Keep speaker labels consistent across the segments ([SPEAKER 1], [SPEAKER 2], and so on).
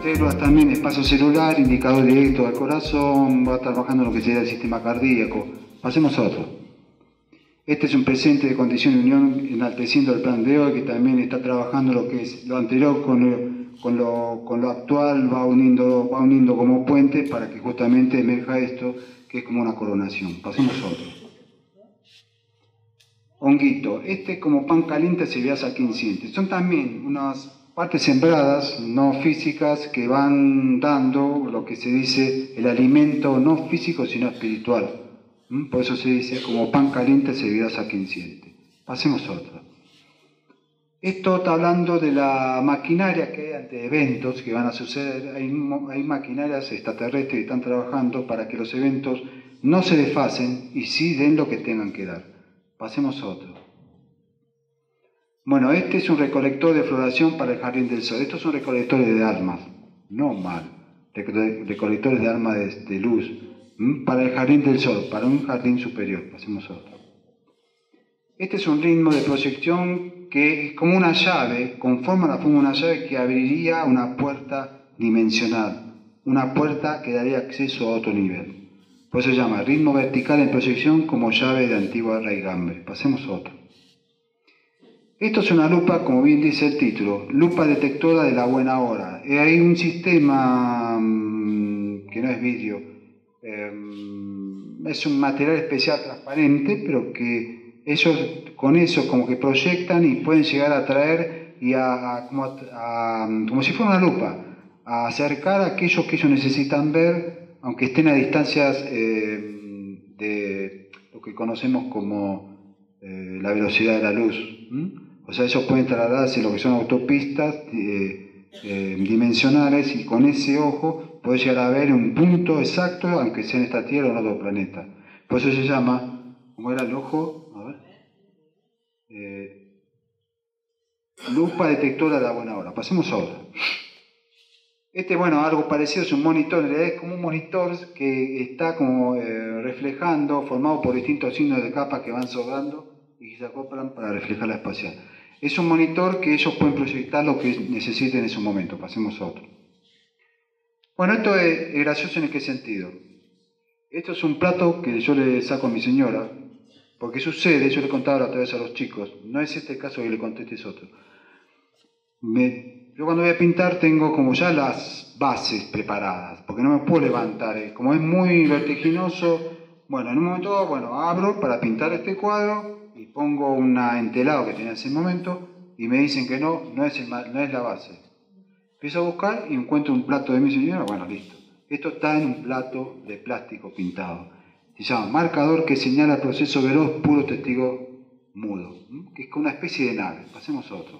[SPEAKER 1] células también, espacio celular, indicador directo al corazón, va trabajando en lo que sería el sistema cardíaco. Pasemos a otro. Este es un presente de condición de unión enalteciendo el plan de hoy, que también está trabajando lo que es lo anterior con lo actual, va uniendo como puentes para que justamente emerja esto, que es como una coronación. Pasemos a otro. Honguito. Este como pan caliente se veas aquí inciente. Son también unas partes sembradas, no físicas, que van dando lo que se dice el alimento no físico, sino espiritual. Por eso se dice como pan caliente se veas aquí inciente. Pasemos a otro. Esto está hablando de la maquinaria que hay ante eventos que van a suceder. Hay maquinarias extraterrestres que están trabajando para que los eventos no se desfasen y sí den lo que tengan que dar. Pasemos a otro. Bueno, este es un recolector de floración para el Jardín del Sol. Estos son recolectores de almas, no mal. Recolectores de almas de luz para el Jardín del Sol, para un jardín superior. Pasemos a otro. Este es un ritmo de proyección que es como una llave, conforma la forma de una llave que abriría una puerta dimensional, una puerta que daría acceso a otro nivel. Por eso se llama ritmo vertical en proyección como llave de antigua raigambre. Pasemos a otro. Esto es una lupa, como bien dice el título, lupa detectora de la buena hora. Hay un sistema que no es vidrio, es un material especial transparente, pero que ellos con eso como que proyectan y pueden llegar a traer y como si fuera una lupa, a acercar a aquellos que ellos necesitan ver, aunque estén a distancias de lo que conocemos como la velocidad de la luz. O sea, ellos pueden trasladarse lo que son autopistas dimensionales y con ese ojo puede llegar a ver un punto exacto, aunque sea en esta Tierra o en otro planeta. Por eso se llama, ¿cómo era el ojo? A ver. Lupa detectora de la buena hora. Pasemos a otra. Bueno, algo parecido es un monitor, en realidad es como un monitor que está como reflejando, formado por distintos signos de capas que van sobrando y se acoplan para reflejar la espacial. Es un monitor que ellos pueden proyectar lo que necesiten en ese momento. Pasemos a otro. Bueno, esto es gracioso en qué sentido. Esto es un plato que yo le saco a mi señora, porque sucede, yo le contaba la otra vez a los chicos, no es este el caso que le conté, este es otro. Yo cuando voy a pintar tengo como ya las bases preparadas, porque no me puedo levantar, como es muy vertiginoso. Bueno, en un momento, abro para pintar este cuadro y pongo un entelado que tenía en ese momento y me dicen que no es la base. Empiezo a buscar y encuentro un plato de mi señora, bueno, listo. Esto está en un plato de plástico pintado. Se llama marcador que señala el proceso veloz, puro testigo mudo, que es como una especie de nave. Pasemos a otro.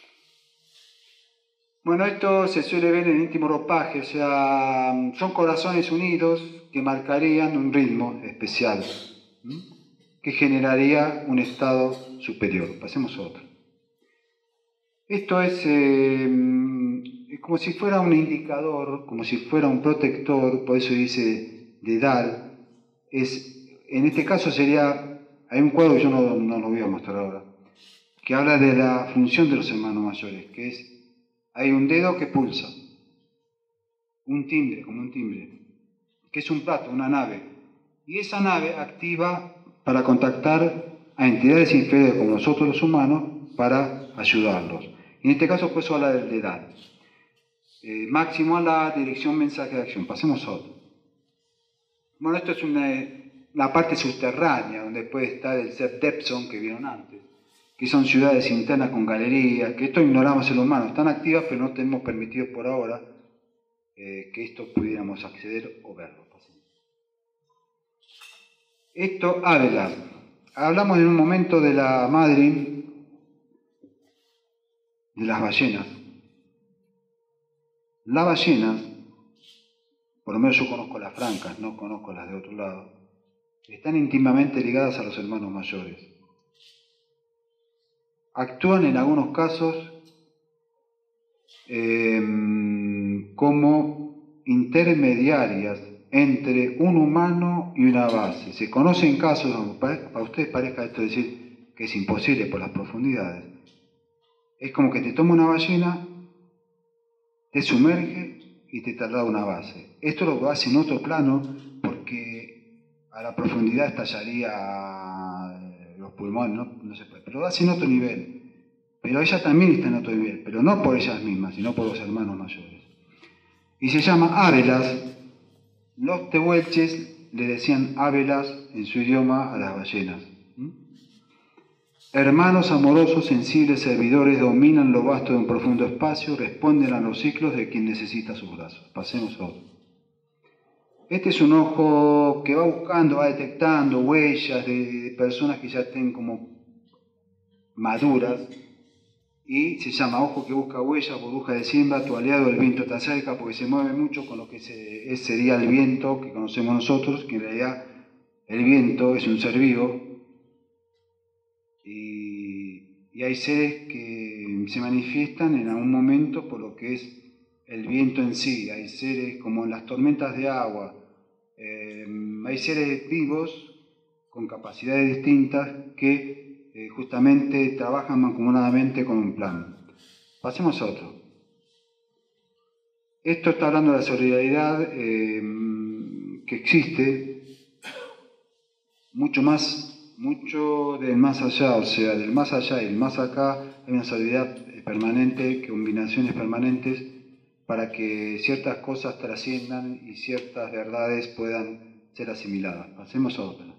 [SPEAKER 1] Bueno, esto se suele ver en íntimo ropaje, o sea, son corazones unidos que marcarían un ritmo especial, que generaría un estado superior. Pasemos a otro. Esto es como si fuera un indicador, como si fuera un protector, por eso dice dedal. En este caso hay un cuadro que yo no lo voy a mostrar ahora, que habla de la función de los hermanos mayores, que es hay un dedo que pulsa, un timbre, como un timbre, que es un plato, una nave. Y esa nave activa para contactar a entidades inferiores como nosotros los humanos para ayudarlos. En este caso, pues, habla del dedal. Máximo a la dirección mensaje de acción. Pasemos a otro. Bueno, esto es la parte subterránea, donde puede estar el Ser Depson que vieron antes, que son ciudades internas con galerías, que esto ignoramos en los humanos, están activas, pero no tenemos permitido por ahora que esto pudiéramos acceder o verlo. Esto, Adela. Hablamos en un momento de la madre de las ballenas. Las ballenas, por lo menos yo conozco las francas, no conozco las de otro lado, están íntimamente ligadas a los hermanos mayores. Actúan en algunos casos como intermediarias entre un humano y una base. Se conocen casos donde para ustedes parezca esto decir que es imposible por las profundidades. Es como que te toma una ballena, te sumerge y te traslada una base. Esto lo hace en otro plano porque a la profundidad estallaría los pulmones, no se puede, pero lo hace en otro nivel. Pero ella también está en otro nivel, pero no por ellas mismas, sino por los hermanos mayores. Y se llama Ábelas. Los tehuelches le decían Ábelas en su idioma a las ballenas. Hermanos amorosos, sensibles, servidores, dominan lo vasto de un profundo espacio, responden a los ciclos de quien necesita sus brazos. Pasemos a otro. Este es un ojo que va buscando, va detectando huellas de personas que ya estén como maduras, y se llama ojo que busca huellas, burbuja de siembra, tu aliado el viento te acerca, porque se mueve mucho con lo que sería el viento que conocemos nosotros, que en realidad el viento es un ser vivo, y hay seres que se manifiestan en algún momento por lo que es el viento en sí. Hay seres como en las tormentas de agua, hay seres vivos con capacidades distintas que justamente trabajan mancomunadamente con un plan. Pasemos a otro. Esto está hablando de la solidaridad que existe mucho del más allá, o sea, del más allá y el más acá. Hay una solidaridad permanente, combinaciones permanentes para que ciertas cosas trasciendan y ciertas verdades puedan ser asimiladas. Pasemos a otra.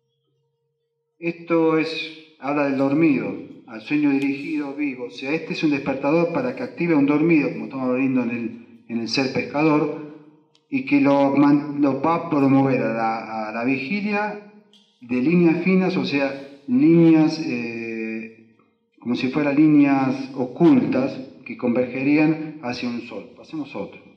[SPEAKER 1] Esto habla del dormido, al sueño dirigido, vivo. O sea, este es un despertador para que active a un dormido, como estamos viendo en el ser pescador, y que lo va a promover a la vigilia de líneas finas, o sea, líneas como si fueran líneas ocultas que convergerían hacia un sol. Pasemos a otro.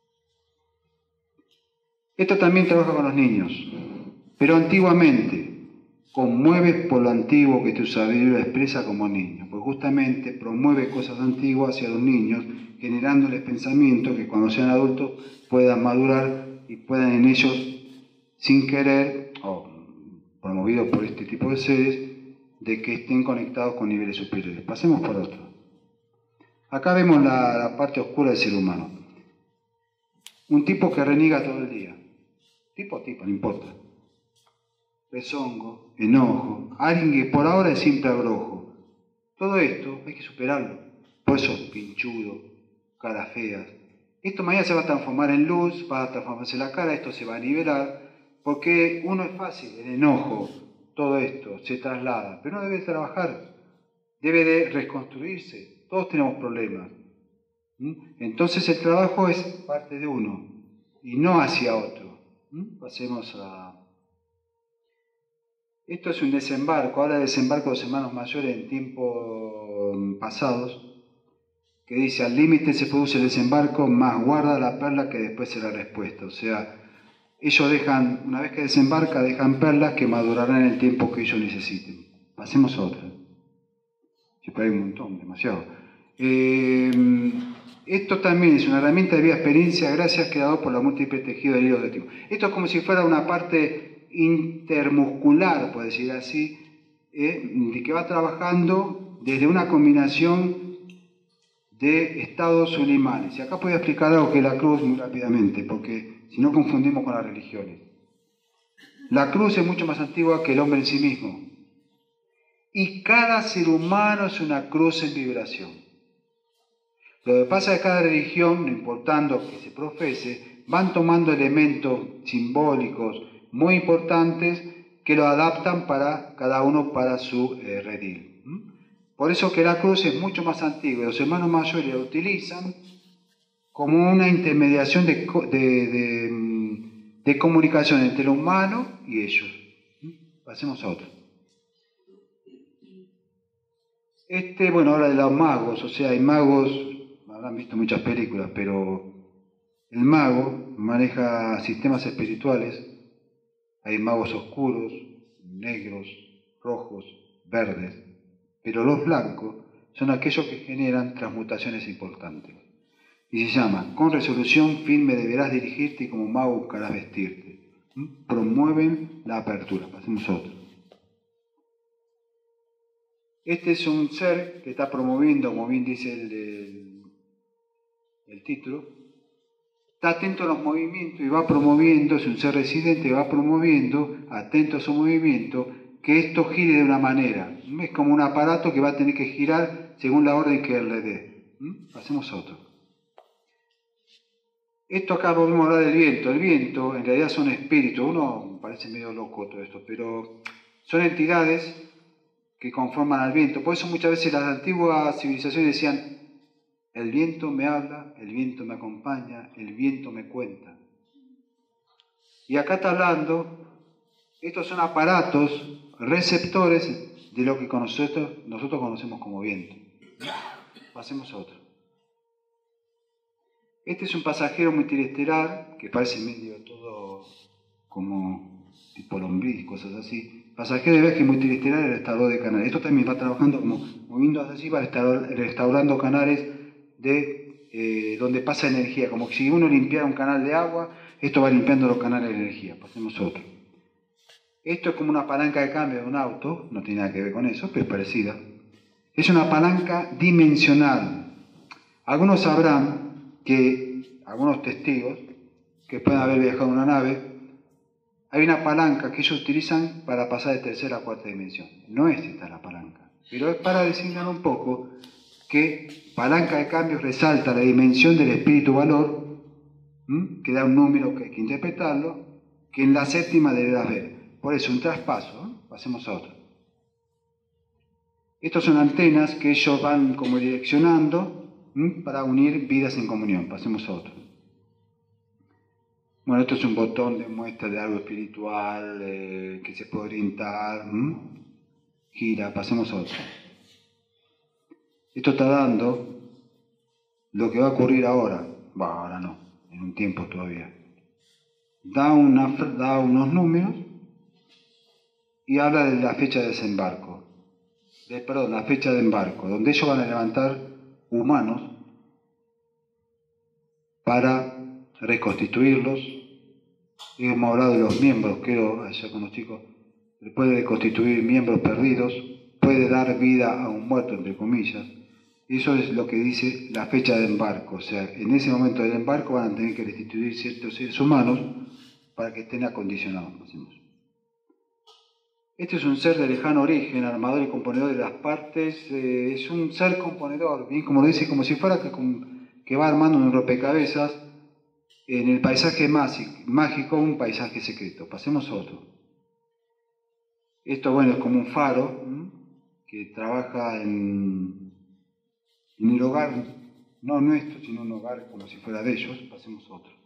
[SPEAKER 1] Esto también trabaja con los niños, pero antiguamente. Conmueves por lo antiguo que tu sabiduría expresa como niño, pues justamente promueve cosas antiguas hacia los niños, generándoles pensamientos que cuando sean adultos puedan madurar y puedan en ellos, sin querer, o promovidos por este tipo de seres, de que estén conectados con niveles superiores. Pasemos por otro. Acá vemos la parte oscura del ser humano. Un tipo que reniega todo el día. Tipo, no importa. Rezongo, enojo, alguien que por ahora es siempre abrojo. Todo esto hay que superarlo. Por eso, pinchudo, caras feas. Esto mañana se va a transformar en luz, va a transformarse la cara, esto se va a nivelar, porque uno es fácil, el enojo, todo esto se traslada, pero uno debe trabajar, debe de reconstruirse. Todos tenemos problemas. Entonces el trabajo es parte de uno y no hacia otro. Pasemos a... Esto es un desembarco, habla de desembarco de los hermanos mayores en tiempos pasados, que dice, al límite se produce el desembarco, más guarda la perla que después será respuesta. O sea, ellos dejan, una vez que desembarca, dejan perlas que madurarán en el tiempo que ellos necesiten. Pasemos a otra. Siempre hay un montón, demasiado. Esto también es una herramienta de vida experiencia, gracias creado por la múltiple tejido del hilo de tiempo. Esto es como si fuera una parte intermuscular, por decir así, que va trabajando desde una combinación de estados sublimanes. Y acá puedo explicar algo que es la cruz muy rápidamente, porque si no confundimos con las religiones. La cruz es mucho más antigua que el hombre en sí mismo. Y cada ser humano es una cruz en vibración. Lo que pasa es que cada religión, no importando que se profese, van tomando elementos simbólicos muy importantes que lo adaptan para cada uno para su redil. Por eso que la cruz es mucho más antigua. Los hermanos mayores la utilizan como una intermediación de comunicación entre el humano y ellos. Pasemos a otro. Bueno, habla de los magos, o sea, hay magos, habrán visto muchas películas, pero el mago maneja sistemas espirituales. Hay magos oscuros, negros, rojos, verdes, pero los blancos son aquellos que generan transmutaciones importantes. Y se llama, con resolución firme deberás dirigirte y como mago buscarás vestirte. Promueven la apertura. Pasemos a otro. Este es un ser que está promoviendo, como bien dice el título, está atento a los movimientos y va promoviendo, es un ser residente, va promoviendo, atento a su movimiento, que esto gire de una manera. Es como un aparato que va a tener que girar según la orden que él le dé. Hacemos otro. Esto acá volvemos a hablar del viento. El viento en realidad son espíritus. Uno parece medio loco todo esto, pero son entidades que conforman al viento. Por eso muchas veces las antiguas civilizaciones decían: el viento me habla, el viento me acompaña, el viento me cuenta. Y acá está hablando, estos son aparatos receptores de lo que nosotros conocemos como viento. Pasemos a otro. Este es un pasajero multiestelar, que parece medio todo como tipo lombriz, cosas así. Pasajero de viaje multiestelar y restaurador de canales. Esto también va trabajando como moviendo así, va restaurando canales de donde pasa energía. Como si uno limpiara un canal de agua, esto va limpiando los canales de energía. Pasemos a otro. Esto es como una palanca de cambio de un auto, no tiene nada que ver con eso, pero es parecida. Es una palanca dimensional. Algunos sabrán que, algunos testigos que pueden haber viajado en una nave, hay una palanca que ellos utilizan para pasar de tercera a cuarta dimensión. No es esta la palanca, pero es para designar un poco que palanca de cambios resalta la dimensión del espíritu valor, que da un número que hay que interpretarlo, que en la séptima deberás ver. Por eso, un traspaso. Pasemos a otro. Estos son antenas que ellos van como direccionando para unir vidas en comunión. Pasemos a otro. Bueno, esto es un botón de muestra de algo espiritual que se puede orientar. Gira. Pasemos a otro. Esto está dando lo que va a ocurrir ahora. Ahora no, en un tiempo todavía. Da unos números y habla de la fecha de desembarco. La fecha de embarco, donde ellos van a levantar humanos para reconstituirlos. Y hemos hablado de los miembros, creo, allá con los chicos, puede reconstituir miembros perdidos, puede dar vida a un muerto, entre comillas. Eso es lo que dice la fecha de embarco. O sea, en ese momento del embarco van a tener que restituir ciertos seres humanos para que estén acondicionados. Este es un ser de lejano origen, armador y componedor de las partes. Es un ser componedor, bien como lo dice, como si fuera que va armando un rompecabezas en el paisaje mágico, un paisaje secreto. Pasemos a otro. Esto, bueno, es como un faro que trabaja en el hogar, no nuestro, sino un hogar como si fuera de ellos. Pasemos a otro.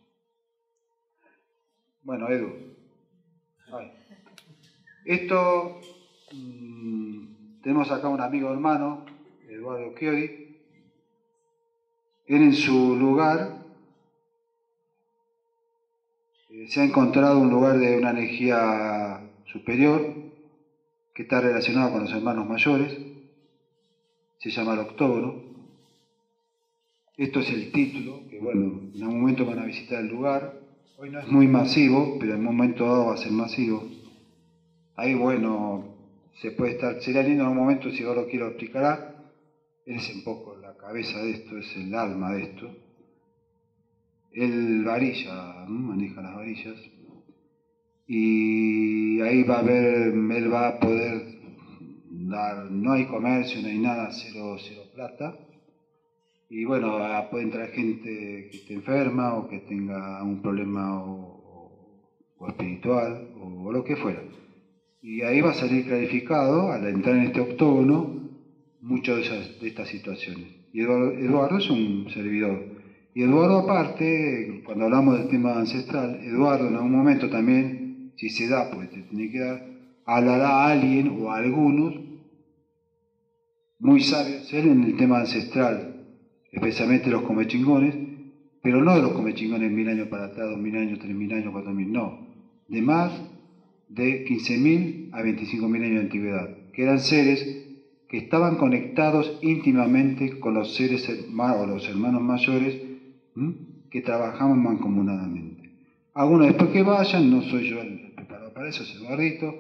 [SPEAKER 1] Bueno, Edu. Ay. Esto, tenemos acá un amigo hermano, Eduardo Chiodi. Él en su lugar se ha encontrado un lugar de una energía superior que está relacionado con los hermanos mayores. Se llama el octógono. Esto es el título, que bueno, en algún momento van a visitar el lugar. Hoy no es muy masivo, pero en un momento dado va a ser masivo. Ahí, bueno, se puede estar, sería lindo en un momento, si ahora lo quiero explicará. Él es un poco la cabeza de esto, es el alma de esto. Él varilla, maneja las varillas. Y ahí va a haber, él va a poder dar, no hay comercio, no hay nada, cero plata. Y bueno, puede entrar gente que esté enferma o que tenga un problema o espiritual o lo que fuera. Y ahí va a salir clarificado, al entrar en este octógono, muchas de estas situaciones. Y Eduardo es un servidor. Y Eduardo aparte, cuando hablamos del tema ancestral, Eduardo en algún momento también, si se da, pues te tiene que dar, hablará a alguien o a algunos muy sabios en el tema ancestral, especialmente los comechingones, pero no de los comechingones 1000 años para atrás, 2000 años, 3000 años, 4000, no, de más de 15.000 a 25.000 años de antigüedad, que eran seres que estaban conectados íntimamente con los seres o los hermanos mayores que trabajaban mancomunadamente. Algunos después que vayan, no soy yo el preparado para eso, es Eduardito,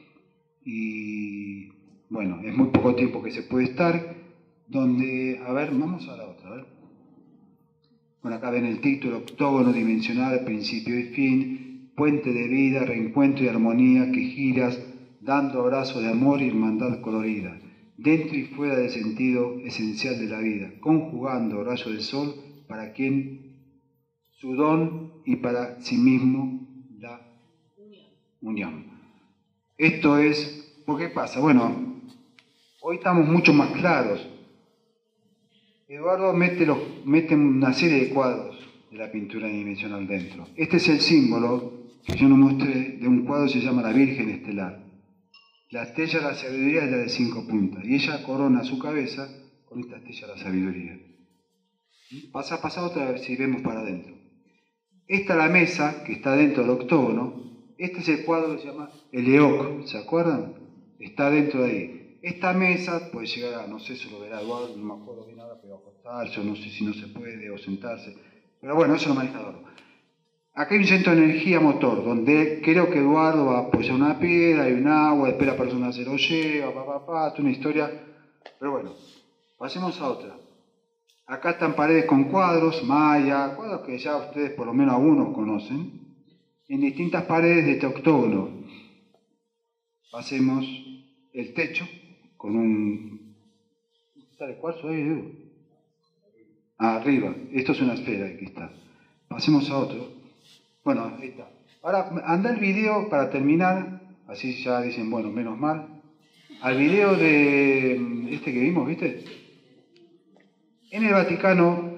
[SPEAKER 1] y bueno, es muy poco tiempo que se puede estar, donde, a ver, vamos a la otra, a ver. Bueno, acá ven el título, octógono dimensional, principio y fin, puente de vida, reencuentro y armonía que giras, dando abrazos de amor y hermandad colorida, dentro y fuera del sentido esencial de la vida, conjugando rayos del sol para quien su don y para sí mismo la unión. Esto es, ¿por qué pasa? Bueno, hoy estamos mucho más claros. Eduardo mete una serie de cuadros de la pintura dimensional dentro. Este es el símbolo que yo nos mostré de un cuadro que se llama La Virgen Estelar. La estrella de la sabiduría es la de 5 puntas y ella corona su cabeza con esta estrella de la sabiduría. Pasa otra vez si vemos para adentro. Esta es la mesa que está dentro del octógono. Este es el cuadro que se llama el Eoc, ¿se acuerdan? Está dentro de ahí. Esta mesa puede llegar a, no sé si lo verá Eduardo, no me acuerdo bien ahora, pero acostarse, o no sé si no se puede, o sentarse. Pero bueno, eso lo maneja Eduardo. Acá hay un centro de energía motor, donde creo que Eduardo va a apoyar una piedra, hay un agua, después la persona se lo lleva, toda una historia. Pero bueno, pasemos a otra. Acá están paredes con cuadros, maya, cuadros que ya ustedes por lo menos algunos conocen, en distintas paredes de este octógono. Pasemos el techo con un... ¿Está el cuarzo ahí, Edu? Arriba, esto es una esfera, aquí está. Pasemos a otro. Bueno, ahí está. Ahora, anda el video para terminar, así ya dicen, bueno, menos mal. Al video de este que vimos, ¿viste? En el Vaticano,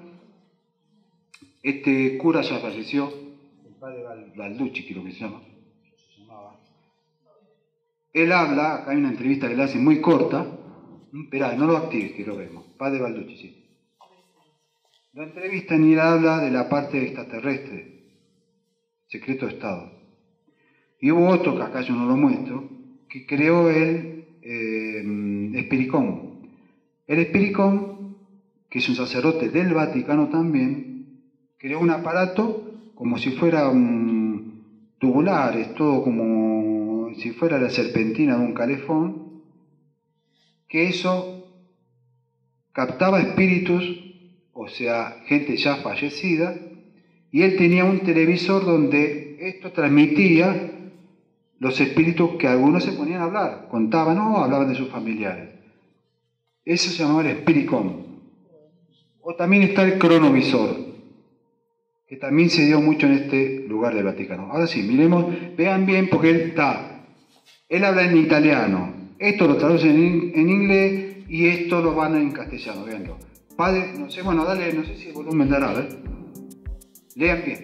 [SPEAKER 1] este cura ya falleció, el padre Balducci, creo que se llamaba. Él habla, acá hay una entrevista que le hace muy corta. Esperá, no lo actives, que lo vemos. Padre Balducci, sí. Lo entrevistan y él habla de la parte extraterrestre, secreto de Estado. Y hubo otro, que acá yo no lo muestro, que creó el Espiricón. El Espiricón, que es un sacerdote del Vaticano también, creó un aparato como si fuera tubulares, todo como si fuera la serpentina de un calefón, que eso captaba espíritus, o sea, gente ya fallecida, y él tenía un televisor donde esto transmitía los espíritus que algunos se ponían a hablar, contaban o hablaban de sus familiares. Eso se llamaba el Espiricón. O también está el cronovisor, que también se dio mucho en este lugar del Vaticano. Ahora sí, miremos, vean bien, porque él habla en italiano, esto lo traduce en inglés y esto lo van en castellano, veanlo. Padre, no sé, bueno, dale, no sé si el volumen dará, a ver. Lean bien.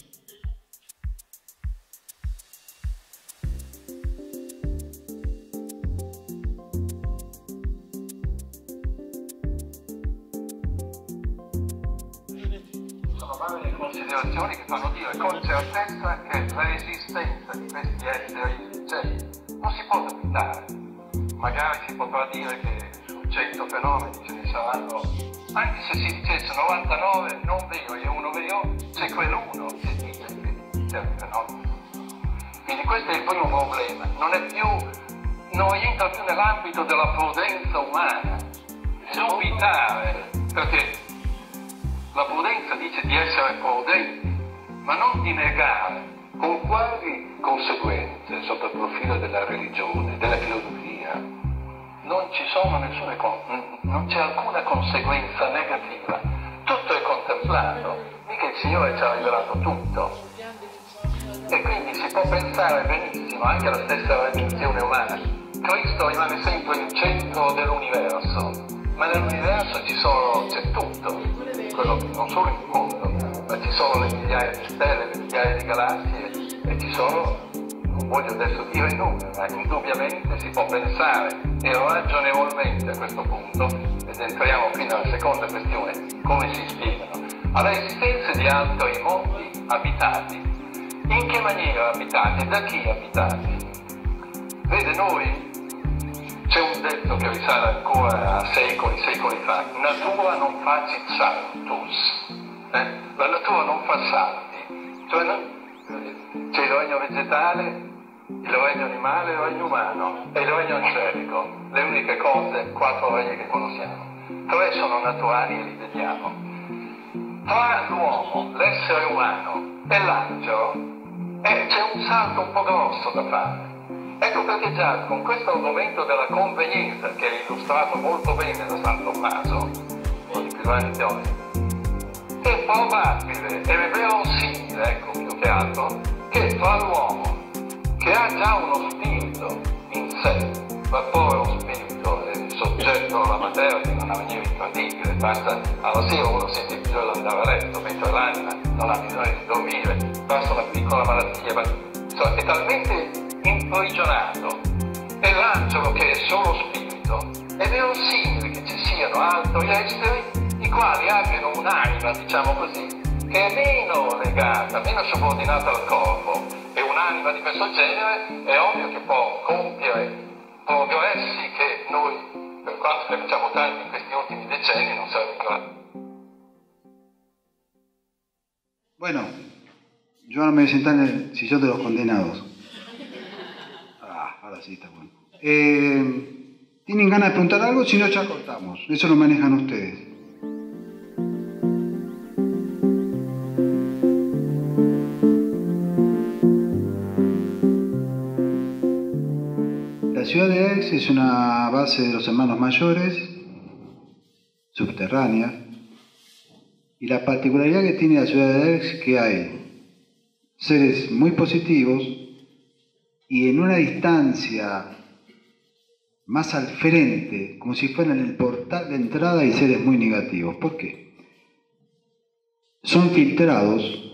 [SPEAKER 2] Sono varie considerazioni che fanno dire con certezza che l'esistenza di questi esseri, cioè, non si può dubitare. Magari si potrà dire che su 100 fenomeni ce ne saranno, anche se si dicesse 99 non vero e uno vero, c'è quell'uno che dice che c'è un fenomeno. Quindi questo è il primo problema, non rientra più nell'ambito della prudenza umana, dubitare, perché la prudenza dice di essere prudenti, ma non di negare, con quali conseguenze sotto il profilo della religione, della filosofia. Non c'è alcuna conseguenza negativa, tutto è contemplato, mica il Signore ci ha rivelato tutto. E quindi si può pensare benissimo anche alla stessa religione umana. Cristo rimane sempre il centro dell'universo, ma nell'universo c'è tutto, non solo il mondo, ma ci sono le migliaia di stelle, le migliaia di galassie e ci sono, non voglio adesso dire i numeri, ma indubbiamente si può pensare e ragionevolmente a questo punto, ed entriamo fino alla seconda questione, come si spiegano, all'esistenza di altri mondi abitati. In che maniera abitati? Da chi abitati? Vede, noi c'è un detto che risale ancora a secoli fa: natura non facit saltus. La natura non fa salti, cioè c'è il regno vegetale, il regno animale, il regno umano e il regno angelico, le uniche cose, 4 regni che conosciamo. 3 sono naturali e li vediamo. tra l'uomo, l'essere umano e l'angelo c'è un salto un po' grosso da fare. Ecco perché già con questo argomento della convenienza, che è illustrato molto bene da San Tommaso, nei Piloni teorici, è probabile e verosimile, ecco più che altro, che tra l'uomo, che ha già uno spirito in sé, vapore o spirito, è soggetto alla materia in una maniera incredibile, basta alla sera uno sente bisogno di andare a letto, mentre l'anima non ha bisogno di dormire, basta una piccola malattia, è talmente imprigionato, e l'angelo che è solo spirito, è verosimile che ci siano altri esseri i quali abbiano un'anima, diciamo così, che è meno legata, meno subordinata al corpo, e un'anima di questo genere è ovvio che può compiere progressi che noi, per quanto ne facciamo tanti in questi ultimi decenni, non saremo in grado.
[SPEAKER 1] Bueno, yo ahora me voy a sentar en el sillón de los condenados. Ahora sí está bueno. ¿Tienen ganas de preguntar algo? Si no, ya cortamos. Eso lo manejan ustedes. La ciudad de Aix es una base de los hermanos mayores, subterránea, y la particularidad que tiene la ciudad de Aix es que hay seres muy positivos y en una distancia más al frente, como si fueran el portal de entrada, hay seres muy negativos. ¿Por qué? Son filtrados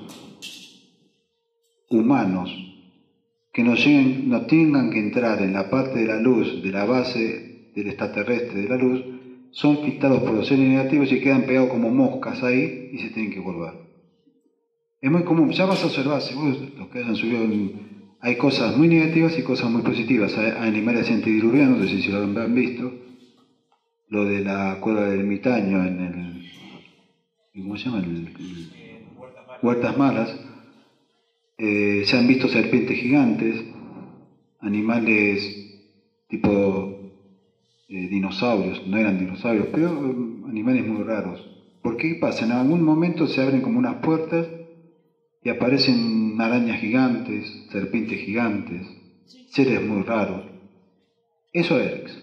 [SPEAKER 1] humanos que no tengan que entrar en la parte de la luz, de la base del extraterrestre de la luz, son filtrados por los seres negativos y quedan pegados como moscas ahí y se tienen que volver. Es muy común, ya vas a observar, seguro los que hayan subido, hay cosas muy negativas y cosas muy positivas. Hay animales antediluvianos, no sé si lo han visto, lo de la cueva del ermitaño en el, ¿cómo se llama? Huertas Malas. Se han visto serpientes gigantes, animales tipo dinosaurios, no eran dinosaurios, pero animales muy raros. ¿Por qué pasa? En algún momento se abren como unas puertas y aparecen arañas gigantes, serpientes gigantes, seres muy raros. Eso es.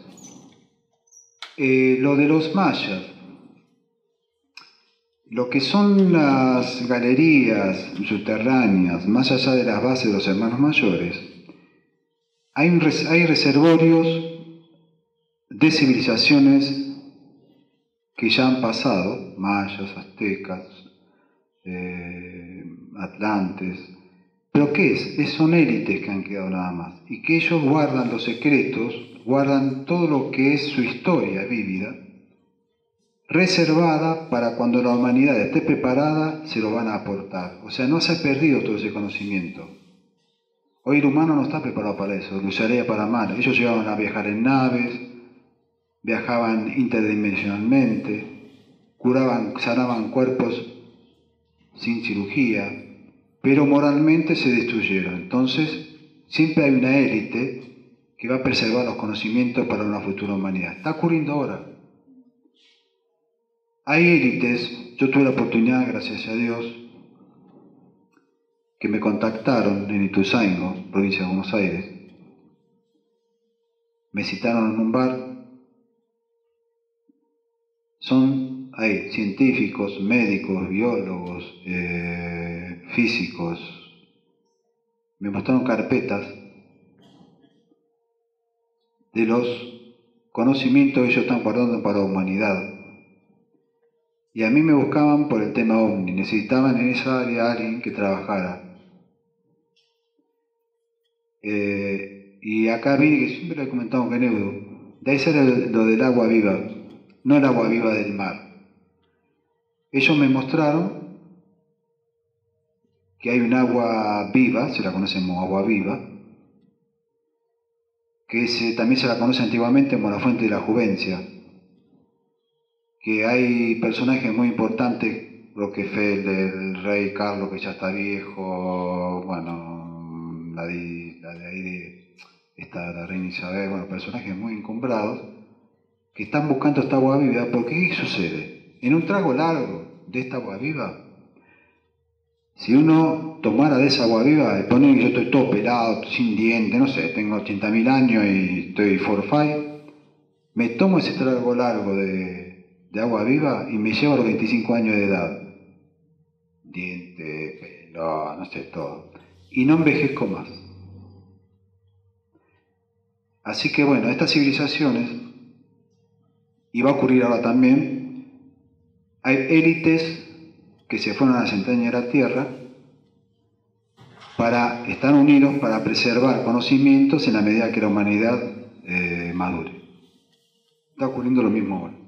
[SPEAKER 1] Lo de los mayas. Lo que son las galerías subterráneas, más allá de las bases de los hermanos mayores, hay reservorios de civilizaciones que ya han pasado, mayas, aztecas, atlantes, pero ¿qué es? Son élites que han quedado nada más, y que ellos guardan los secretos, guardan todo lo que es su historia vívida, reservada para cuando la humanidad esté preparada, se lo van a aportar. O sea, no se ha perdido todo ese conocimiento. Hoy el humano no está preparado para eso, lo usaría para mal. Ellos llegaban a viajar en naves, viajaban interdimensionalmente, sanaban cuerpos sin cirugía, pero moralmente se destruyeron. Entonces, siempre hay una élite que va a preservar los conocimientos para una futura humanidad. Está ocurriendo ahora. Hay élites, yo tuve la oportunidad, gracias a Dios, que me contactaron en Ituzaingó, provincia de Buenos Aires. Me citaron en un bar. Son ahí científicos, médicos, biólogos, físicos. Me mostraron carpetas de los conocimientos que ellos están guardando para la humanidad. Y a mí me buscaban por el tema OVNI, necesitaban en esa área alguien que trabajara. Y acá vine, que siempre le he comentado con Edu, de ahí sale lo del agua viva, no el agua viva del mar. Ellos me mostraron que hay un agua viva, se la conoce como agua viva, que también se la conoce antiguamente como la fuente de la juvencia, que hay personajes muy importantes, Rockefeller, el rey Carlos que ya está viejo, bueno, la reina Isabel, bueno, personajes muy encumbrados, que están buscando esta agua viva, porque ¿qué sucede? En un trago largo, de esta agua viva, si uno tomara de esa agua viva, ponen que yo estoy todo pelado, sin dientes, no sé, tengo 80.000 años y estoy forfait, me tomo ese trago largo de agua viva y me llevo a los 25 años de edad. Dientes, pelo, no sé, todo. Y no envejezco más. Así que bueno, estas civilizaciones, y va a ocurrir ahora también, hay élites que se fueron a las entrañas de la Tierra para estar unidos, para preservar conocimientos en la medida que la humanidad madure. Está ocurriendo lo mismo ahora.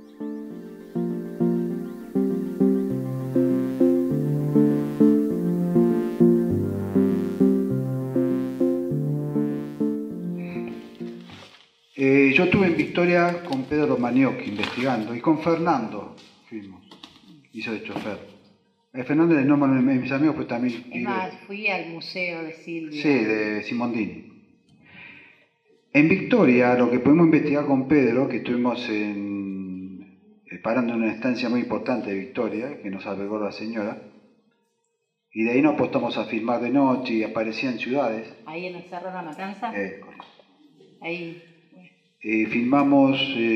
[SPEAKER 1] Yo estuve en Victoria con Pedro Maniocchi investigando y con Fernando fuimos, hizo de chofer. Fernando es el nombre de mis amigos, pues también...
[SPEAKER 3] Es más, fui al museo de Silvia.
[SPEAKER 1] Sí, de Simondini. En Victoria, lo que pudimos investigar con Pedro, que estuvimos parando en una estancia muy importante de Victoria, que nos albergó la señora, y de ahí nos apostamos a filmar de noche y aparecían ciudades.
[SPEAKER 3] ¿Ahí en el Cerro de la Matanza? Ahí.
[SPEAKER 1] Filmamos,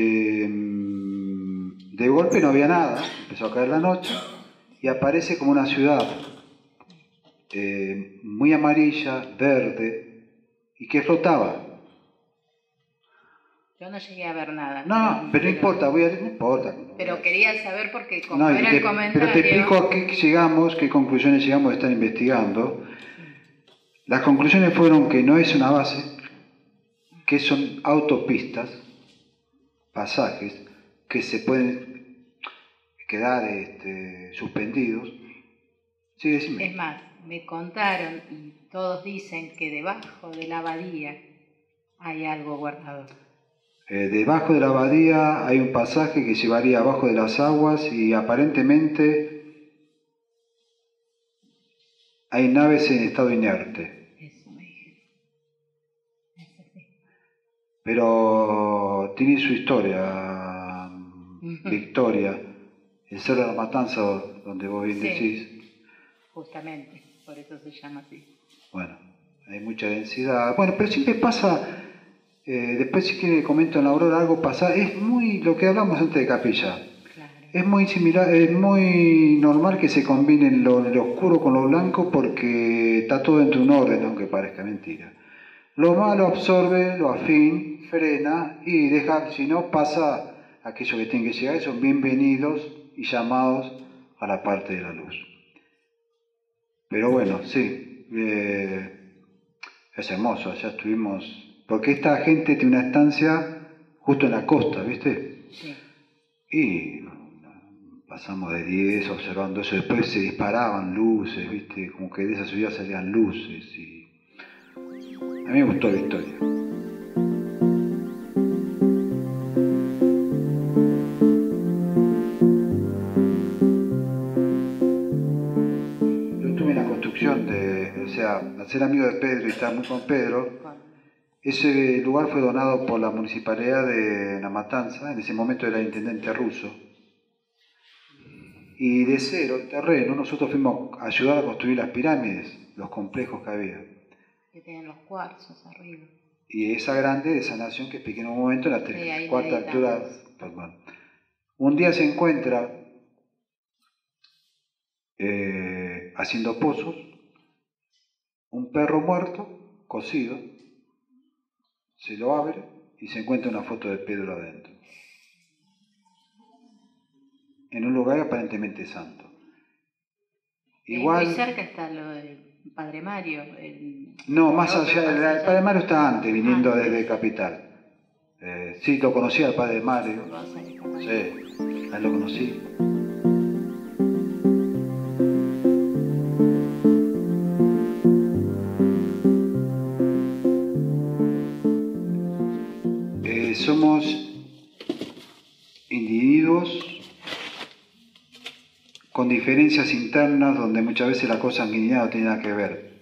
[SPEAKER 1] de golpe no había nada, empezó a caer la noche y aparece como una ciudad muy amarilla, verde y que flotaba.
[SPEAKER 3] Yo no llegué a ver nada.
[SPEAKER 1] No, pero no importa, no importa.
[SPEAKER 3] Pero quería saber porque como era el comentario...
[SPEAKER 1] Pero te explico a qué llegamos, qué conclusiones llegamos de estar investigando. Las conclusiones fueron que no es una base, que son autopistas, pasajes, que se pueden quedar suspendidos. Sí, decime.
[SPEAKER 3] Es más, me contaron y todos dicen que debajo de la abadía hay algo guardado.
[SPEAKER 1] Debajo de la abadía hay un pasaje que llevaría abajo de las aguas y aparentemente hay naves en estado inerte.
[SPEAKER 3] Eso me dijeron.
[SPEAKER 1] Pero tiene su historia, Victoria, el Cerro de la Matanza, donde vos bien decís.
[SPEAKER 3] Justamente, por eso se llama así.
[SPEAKER 1] Bueno, hay mucha densidad. Bueno, pero siempre pasa, después si quiere comento en la Aurora, algo pasa, es muy lo que hablamos antes de Capilla.
[SPEAKER 3] Claro.
[SPEAKER 1] Es muy similar, es muy normal que se combinen lo oscuro con lo blanco porque está todo dentro de un orden, aunque parezca mentira. Lo malo absorbe, lo afín, frena y deja, si no pasa aquello que tienen que llegar, son bienvenidos y llamados a la parte de la luz. Pero bueno, sí, es hermoso, allá estuvimos, porque esta gente tiene una estancia justo en la costa, ¿viste?
[SPEAKER 3] Sí.
[SPEAKER 1] Y pasamos de 10 observando eso, después se disparaban luces, ¿viste? Como que de esa ciudad salían luces y... A mí me gustó la historia. Yo estuve en la construcción al ser amigo de Pedro y estar muy con Pedro, ese lugar fue donado por la municipalidad de La Matanza, en ese momento era el intendente ruso. Y de cero, el terreno, nosotros fuimos a ayudar a construir las pirámides, los complejos que había.
[SPEAKER 3] Que tienen los cuarzos arriba.
[SPEAKER 1] Y esa grande de esa nación que expliqué en un momento, en la cuarta altura. Perdón. Un día se encuentra haciendo pozos, un perro muerto, cocido, se lo abre y se encuentra una foto de Pedro adentro. En un lugar aparentemente santo. Igual,
[SPEAKER 3] muy cerca está lo del Padre Mario.
[SPEAKER 1] No, más allá, el Padre Mario está antes, viniendo desde Capital. Sí, lo conocí al Padre Mario. Sí, ahí lo conocí. Somos individuos con diferencias internas donde muchas veces la cosa sanguínea no tiene nada que ver.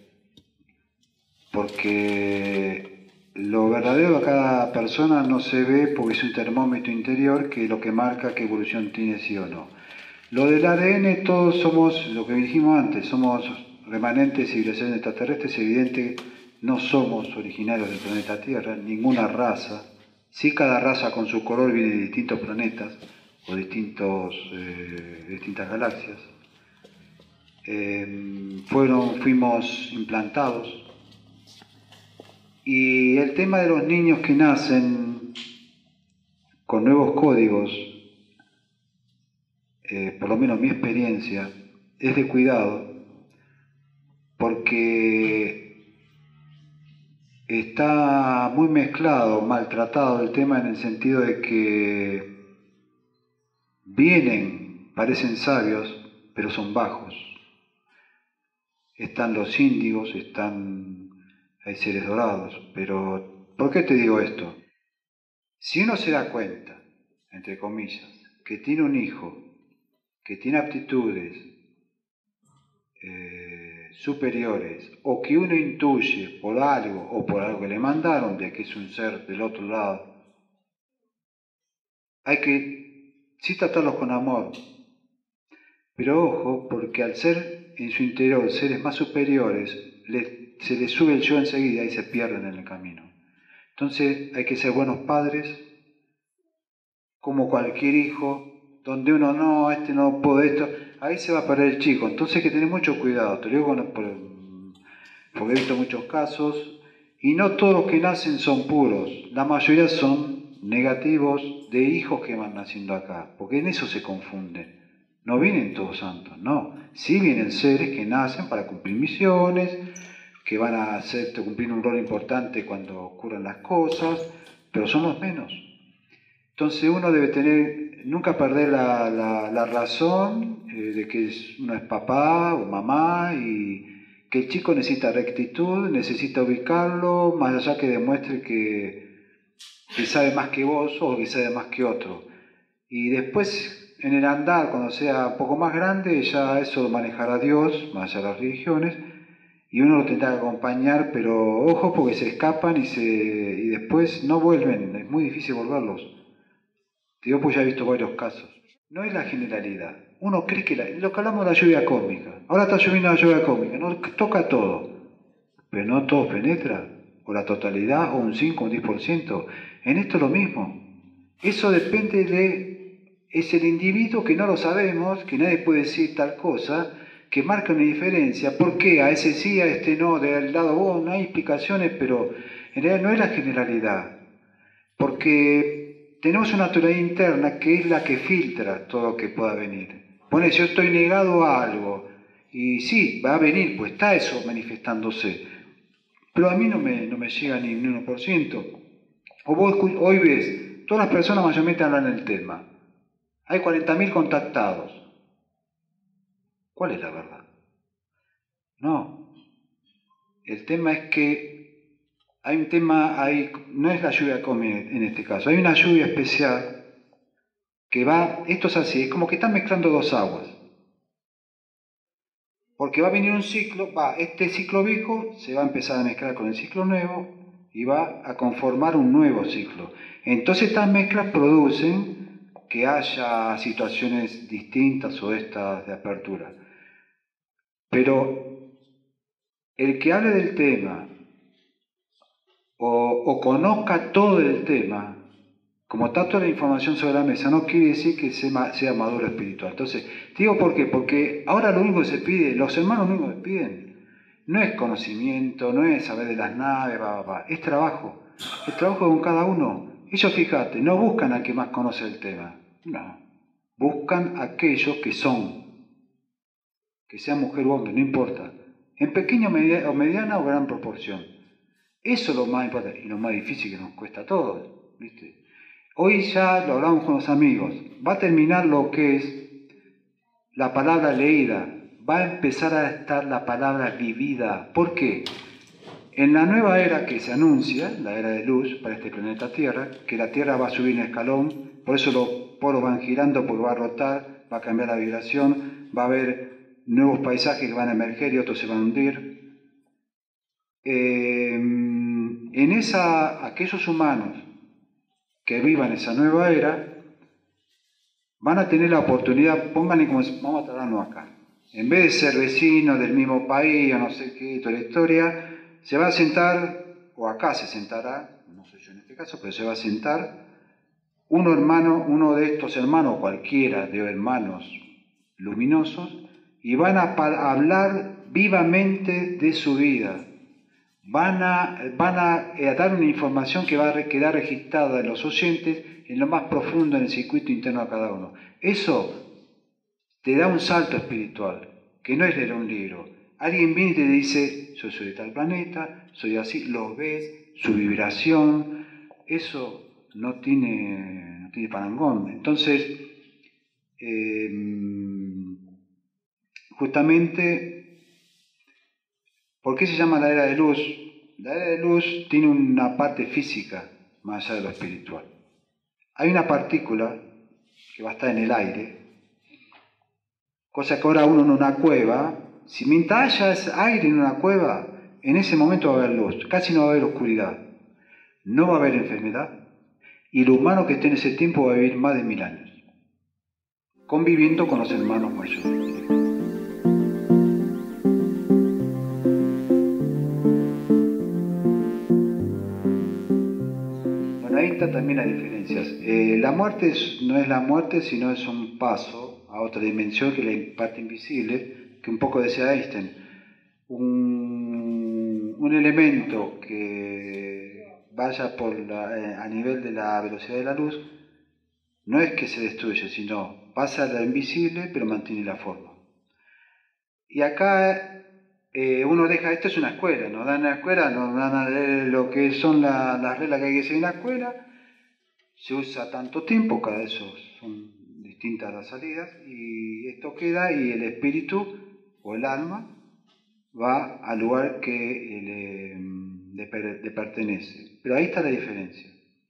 [SPEAKER 1] Porque lo verdadero de cada persona no se ve porque es un termómetro interior que es lo que marca qué evolución tiene sí o no. Lo del ADN, todos somos, lo que dijimos antes, somos remanentes de civilizaciones extraterrestres. Es evidente, no somos originarios del planeta Tierra, ninguna raza. Sí, cada raza con su color viene de distintos planetas o distintas galaxias. Fuimos implantados. Y el tema de los niños que nacen con nuevos códigos, por lo menos mi experiencia, es de cuidado, porque está muy mezclado, maltratado el tema en el sentido de que vienen, parecen sabios, pero son bajos. Están los índigos, hay seres dorados, pero ¿por qué te digo esto? Si uno se da cuenta, entre comillas, que tiene un hijo, que tiene aptitudes superiores, o que uno intuye por algo que le mandaron de que es un ser del otro lado, hay que sí tratarlos con amor, pero ojo, porque al ser en su interior seres más superiores, se les sube el yo enseguida y se pierden en el camino. Entonces hay que ser buenos padres, como cualquier hijo, donde uno no puede esto, ahí se va a perder el chico. Entonces hay que tener mucho cuidado, te lo digo porque he visto muchos casos, y no todos los que nacen son puros, la mayoría son negativos de hijos que van naciendo acá, porque en eso se confunden. No vienen todos santos, no. Sí vienen seres que nacen para cumplir misiones, que van a cumplir un rol importante cuando ocurran las cosas, pero son los menos. Entonces uno debe nunca perder la razón de que uno es papá o mamá y que el chico necesita rectitud, necesita ubicarlo, más allá que demuestre que sabe más que vos o que sabe más que otro. Y después, en el andar, cuando sea un poco más grande, ya eso lo manejará Dios, más allá de las religiones, y uno lo tendrá que acompañar, pero ojo porque se escapan y después no vuelven, es muy difícil volverlos. Te digo pues ya he visto varios casos. No es la generalidad. Uno cree que lo que hablamos de la lluvia cósmica. Ahora está lloviendo la lluvia cósmica, no toca todo, pero no todo penetra, o la totalidad, o un 5, un 10%. En esto es lo mismo. Eso depende es el individuo que no lo sabemos, que nadie puede decir tal cosa, que marca una diferencia. ¿Por qué? A ese sí, a este no, del lado no hay explicaciones, pero en realidad no es la generalidad. Porque tenemos una naturaleza interna que es la que filtra todo lo que pueda venir. Pone, yo estoy negado a algo, y sí, va a venir, pues está eso manifestándose. Pero a mí no me llega ni un 1%. O vos hoy ves, todas las personas mayormente hablan del tema. Hay 40.000 contactados. ¿Cuál es la verdad? No. El tema es que hay un tema, no es la lluvia cósmica en este caso, hay una lluvia especial que esto es así, es como que están mezclando dos aguas. Porque va a venir un ciclo, este ciclo viejo se va a empezar a mezclar con el ciclo nuevo y va a conformar un nuevo ciclo. Entonces estas mezclas producen que haya situaciones distintas o estas de apertura. Pero el que hable del tema o conozca todo el tema, como está toda la información sobre la mesa, no quiere decir que sea maduro espiritual. Entonces, digo ¿por qué? Porque ahora lo único que se pide, los hermanos lo único que piden, no es conocimiento, no es saber de las naves, es trabajo. El trabajo con cada uno. Ellos, fíjate, no buscan al que más conoce el tema, no. Buscan a aquellos que son, que sea mujer o hombre, no importa, en pequeña o mediana o gran proporción. Eso es lo más importante y lo más difícil que nos cuesta a todos, ¿viste? Hoy ya lo hablamos con los amigos, va a terminar lo que es la palabra leída, va a empezar a estar la palabra vivida. ¿Por qué? En la nueva era que se anuncia, la era de luz para este planeta Tierra, que la Tierra va a subir un escalón, por eso los polos van girando, porque va a rotar, va a cambiar la vibración, va a haber nuevos paisajes que van a emerger y otros se van a hundir. Aquellos humanos que vivan esa nueva era van a tener la oportunidad, pónganle como vamos a tratarnos acá. En vez de ser vecinos del mismo país o no sé qué, toda la historia, se va a sentar, o acá se sentará, no sé yo en este caso, pero se va a sentar uno de estos hermanos, cualquiera de hermanos luminosos, y van a hablar vivamente de su vida. Van a dar una información que va a quedar registrada en los oyentes en lo más profundo en el circuito interno de cada uno. Eso te da un salto espiritual, que no es leer un libro. Alguien viene y te dice, yo soy de tal planeta, soy así, lo ves, su vibración, eso no tiene parangón. Entonces, justamente, ¿por qué se llama la era de luz? La era de luz tiene una parte física más allá de lo espiritual. Hay una partícula que va a estar en el aire, cosa que ahora uno en una cueva, si mientras haya aire en una cueva, en ese momento va a haber luz, casi no va a haber oscuridad, no va a haber enfermedad, y el humano que esté en ese tiempo va a vivir más de 1000 años, conviviendo con los hermanos mayores. Ahí está también las diferencias. La muerte no es la muerte, sino es un paso a otra dimensión, que es la parte invisible, que un poco decía Einstein. Un elemento que vaya a nivel de la velocidad de la luz, no es que se destruye, sino pasa a lo invisible, pero mantiene la forma. Y acá uno deja, esto es una escuela, nos dan la escuela, nos dan a leer lo que son las reglas que hay que seguir en la escuela, se usa tanto tiempo, cada vez son distintas las salidas, y esto queda, y el espíritu o el alma va al lugar que le pertenece. Pero ahí está la diferencia.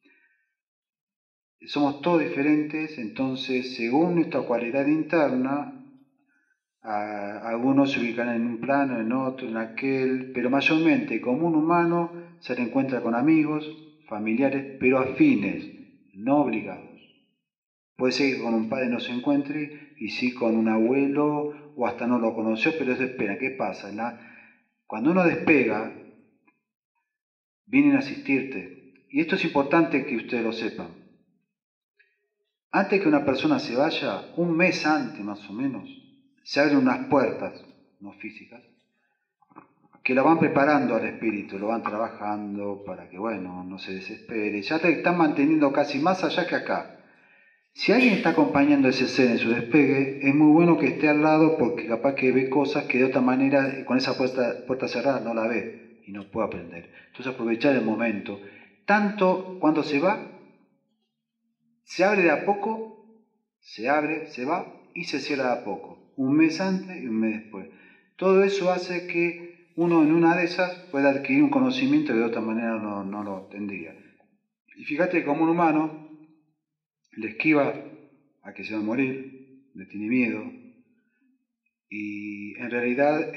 [SPEAKER 1] Somos todos diferentes, entonces según nuestra cualidad interna, algunos se ubican en un plano, en otro, en aquel, pero mayormente como un humano se reencuentra con amigos, familiares, pero afines, no obligados. Puede ser que con un padre no se encuentre, y sí con un abuelo, o hasta no lo conoció, pero eso espera. ¿Qué pasa? Cuando uno despega, vienen a asistirte. Y esto es importante que ustedes lo sepan. Antes que una persona se vaya, un mes antes más o menos, se abren unas puertas, no físicas, que lo van preparando al espíritu, lo van trabajando para que, bueno, no se desespere. Ya te están manteniendo casi más allá que acá. Si alguien está acompañando a ese ser en su despegue, es muy bueno que esté al lado, porque capaz que ve cosas que de otra manera, con esa puerta cerrada, no la ve y no puede aprender. Entonces aprovechar el momento. Tanto cuando se va, se abre de a poco, se abre, se va y se cierra de a poco. Un mes antes y un mes después. Todo eso hace que uno en una de esas pueda adquirir un conocimiento que de otra manera no lo tendría. Y fíjate que como un humano le esquiva a que se va a morir, le tiene miedo, y en realidad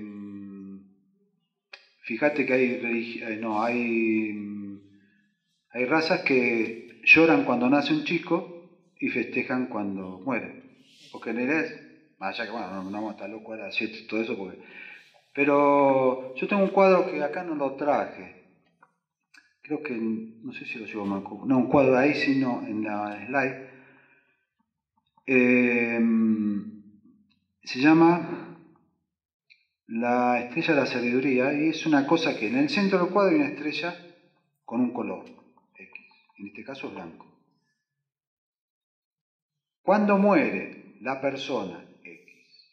[SPEAKER 1] fíjate que hay razas que lloran cuando nace un chico y festejan cuando muere, porque en realidad allá que bueno, no vamos a estar locos ahora haciendo todo eso, pero yo tengo un cuadro que acá no lo traje, creo que, no sé si lo llevo Marco, no, un cuadro ahí, sino en la slide. Se llama La estrella de la sabiduría, y es una cosa que en el centro del cuadro hay una estrella con un color X, en este caso blanco. Cuando muere la persona X,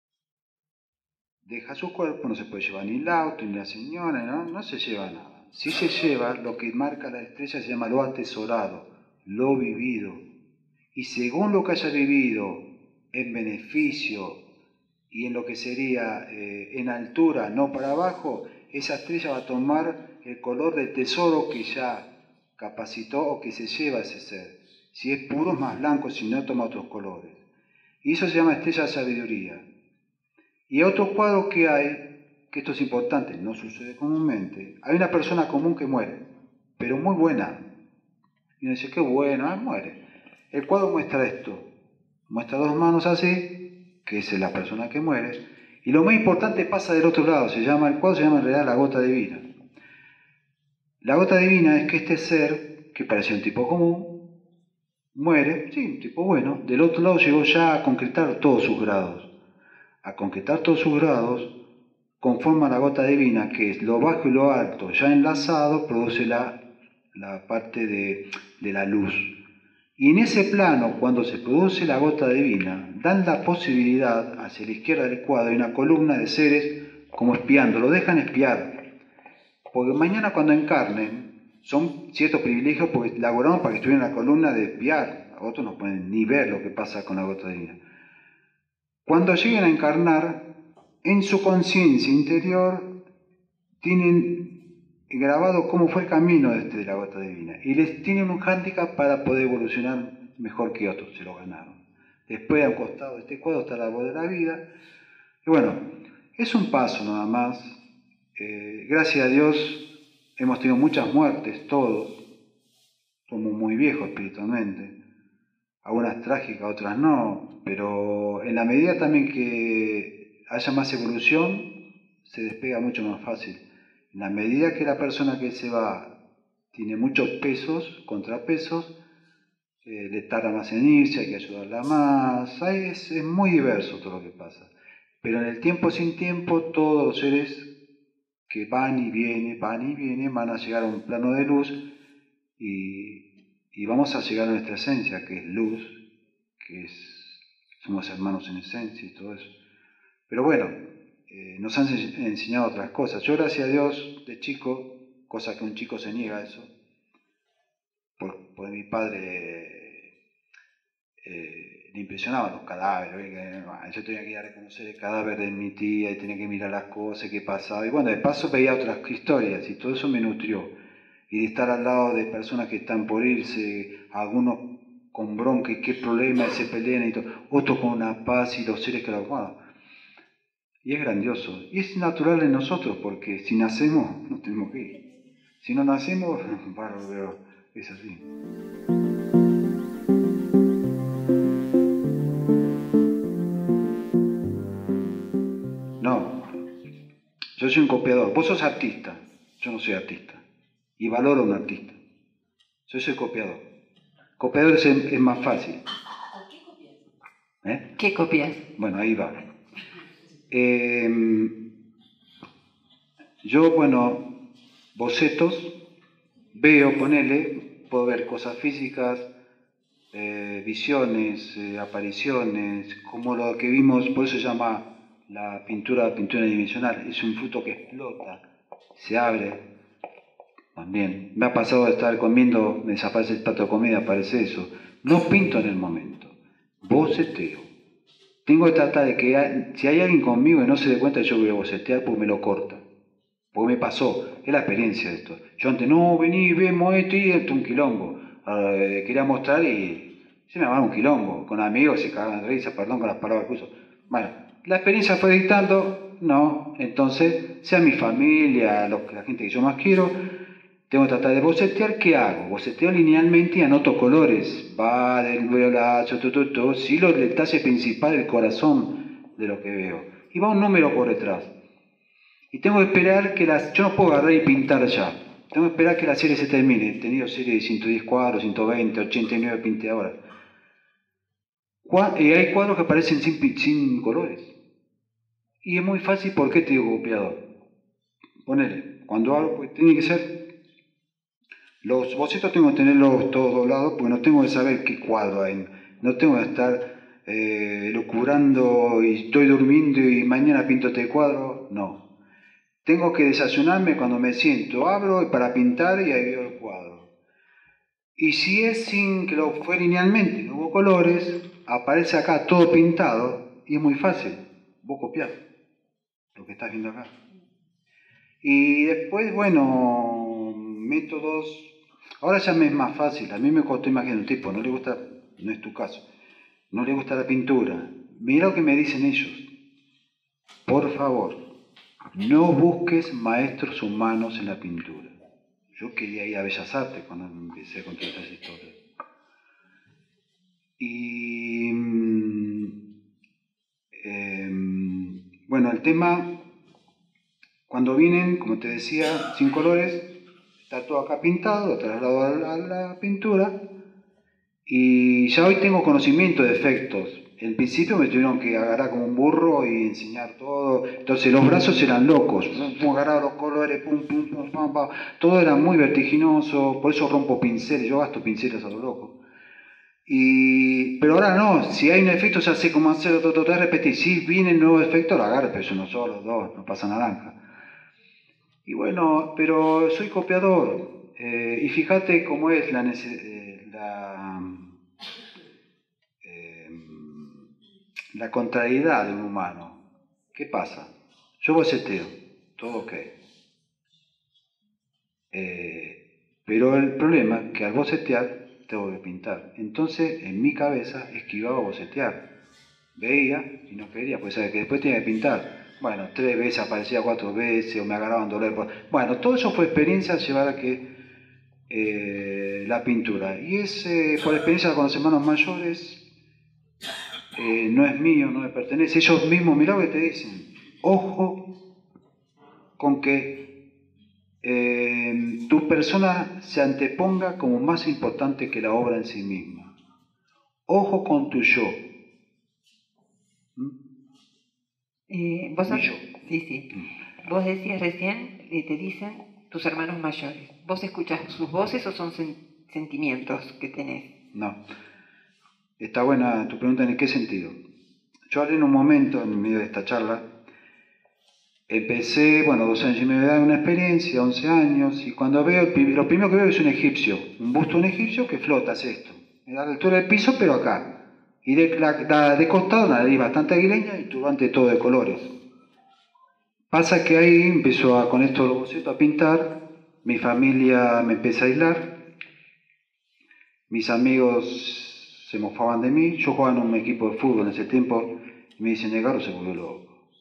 [SPEAKER 1] deja su cuerpo, no se puede llevar ni el auto, ni la señora, no se lleva nada. Si se lleva, lo que marca la estrella se llama lo atesorado, lo vivido. Y según lo que haya vivido en beneficio y en lo que sería en altura, no para abajo, esa estrella va a tomar el color del tesoro que ya capacitó o que se lleva ese ser. Si es puro es más blanco, si no toma otros colores. Y eso se llama estrella de sabiduría. Y otros cuadros que hay, que esto es importante, no sucede comúnmente, hay una persona común que muere, pero muy buena. Y uno dice, qué bueno, muere. El cuadro muestra esto. muestra dos manos así, que es la persona que muere, y lo más importante pasa del otro lado, el cuadro se llama en realidad la gota divina. La gota divina es que este ser, que parecía un tipo común, muere, sí, un tipo bueno, del otro lado llegó ya a concretar todos sus grados. A concretar todos sus grados, conforma la gota divina, que es lo bajo y lo alto, ya enlazado, produce la parte de la luz. Y en ese plano, cuando se produce la gota divina, dan la posibilidad, hacia la izquierda del cuadro, hay una columna de seres como espiando, lo dejan espiar. Porque mañana cuando encarnen, son ciertos privilegios porque elaboramos para que estuvieran en la columna de espiar. A otros no pueden ni ver lo que pasa con la gota divina. Cuando lleguen a encarnar, en su conciencia interior tienen grabado cómo fue el camino de la gota divina y les tienen un hándicap para poder evolucionar mejor que otros, se lo ganaron. Después, a un costado de este cuadro está la voz de la vida. Y bueno, es un paso nada más. Gracias a Dios hemos tenido muchas muertes, todos. Somos muy viejos espiritualmente. Algunas trágicas, otras no. Pero en la medida también que haya más evolución, se despega mucho más fácil. En la medida que la persona que se va tiene muchos pesos, contrapesos, le tarda más en irse, hay que ayudarla más. Es muy diverso todo lo que pasa. Pero en el tiempo sin tiempo, todos los seres que van y vienen, van a llegar a un plano de luz y vamos a llegar a nuestra esencia, que es luz, somos hermanos en esencia y todo eso. Pero bueno, nos han enseñado otras cosas. Yo, gracias a Dios, de chico, cosa que un chico se niega a eso, por mi padre le impresionaban los cadáveres. Yo tenía que ir a reconocer el cadáver de mi tía y tenía que mirar las cosas que pasaba. Y bueno, de paso veía otras historias y todo eso me nutrió. Y de estar al lado de personas que están por irse, algunos con bronca y qué problema, se pelean y todo, otros con una paz y los seres que lo... Bueno, y es grandioso. Y es natural en nosotros, porque si nacemos, nos tenemos que ir. Si no nacemos, bárbaro, es así. No, yo soy un copiador. Vos sos artista, yo no soy artista. Y valoro a un artista. Yo soy copiador. Copiador es más fácil.
[SPEAKER 3] ¿Qué copias?
[SPEAKER 1] Bueno, ahí va. Yo, bueno, bocetos, veo, puedo ver cosas físicas, visiones, apariciones, como lo que vimos, por eso se llama la pintura dimensional. Es un fruto que explota, se abre. También me ha pasado de estar comiendo, me desaparece el plato de comida, aparece eso. No pinto en el momento, boceteo. Tengo que tratar de que si hay alguien conmigo y no se dé cuenta, yo voy a bocetear porque me lo corta. Porque me pasó, es la experiencia de esto. Yo antes, no, vení, vemos esto y esto un quilombo. Quería mostrar y se me armaba un quilombo. Con amigos se cagaban de risa, perdón con las palabras que uso. Bueno, la experiencia fue dictando, no, entonces, sea mi familia, la gente que yo más quiero, tengo que tratar de bocetear. ¿Qué hago? Boceteo linealmente y anoto colores. Va del violazo, sí, los detalles principales, el corazón de lo que veo. Y va un número por detrás. Y tengo que esperar yo no puedo agarrar y pintar ya. Tengo que esperar que la serie se termine. He tenido serie de 110 cuadros, 120, 89 pinté ahora. Hay cuadros que aparecen sin colores. Y es muy fácil, ¿por qué te digo copiador? Ponele, cuando hago, pues tiene que ser... Los bocetos tengo que tenerlos todos doblados porque no tengo que saber qué cuadro hay. No tengo que estar lucubrando y estoy durmiendo y mañana pinto este cuadro. No. Tengo que desayunarme cuando me siento, abro para pintar y ahí veo el cuadro. Y si es sin que lo fue linealmente, no hubo colores, aparece acá todo pintado y es muy fácil. Vos copiás lo que estás viendo acá. Y después, bueno, métodos. Ahora ya me es más fácil. A mí me costó imaginar un tipo, no le gusta, no es tu caso, no le gusta la pintura. Mira lo que me dicen ellos. Por favor, no busques maestros humanos en la pintura. Yo quería ir a Bellas Artes cuando empecé a contar estas historias. Y bueno, el tema, cuando vienen, como te decía, sin colores, está todo acá pintado, lo traslado a la pintura, y ya hoy tengo conocimiento de efectos. En principio me tuvieron que agarrar como un burro y enseñar todo. Entonces los brazos eran locos. Agarraba los colores, pum, pum, pum, pum, pum. Todo era muy vertiginoso. Por eso rompo pinceles. Yo gasto pinceles a lo loco. Pero ahora no. Si hay un efecto ya sé cómo hacerlo, todo, repetir. Si viene el nuevo efecto, lo agarro. Pero es uno solo, dos. No pasa naranja. Y bueno, pero soy copiador. Y fíjate cómo es la contrariedad de un humano. ¿Qué pasa? Yo boceteo, todo ok. Pero el problema es que al bocetear tengo que pintar. Entonces, en mi cabeza esquivaba bocetear. Veía y no quería, pues sabía que después tenía que pintar. Bueno, 3 veces aparecía, 4 veces, o me agarraban dolor. Bueno, todo eso fue experiencia llevar a que la pintura. Y es por experiencia con los hermanos mayores. No es mío, no me pertenece. Ellos mismos, mirá lo que te dicen. Ojo con que tu persona se anteponga como más importante que la obra en sí misma. Ojo con tu yo.
[SPEAKER 4] Vos decías recién, te dicen tus hermanos mayores. ¿Vos escuchás sus voces o son sentimientos que tenés?
[SPEAKER 1] No. Está buena tu pregunta, ¿en qué sentido? Yo hablé en un momento, en medio de esta charla, empecé, 2 años y medio de edad, una experiencia, 11 años, y cuando veo, lo primero que veo es un egipcio, un busto de un egipcio que flota, es esto, a la altura del piso, pero acá. Y de costado, una nariz bastante aguileña y turbante todo de colores. Pasa que ahí empezó con esto de los bocetos a pintar, mi familia me empezó a aislar, mis amigos se mofaban de mí. Yo jugaba en un equipo de fútbol en ese tiempo y me dicen, Edgardo se volvió loco.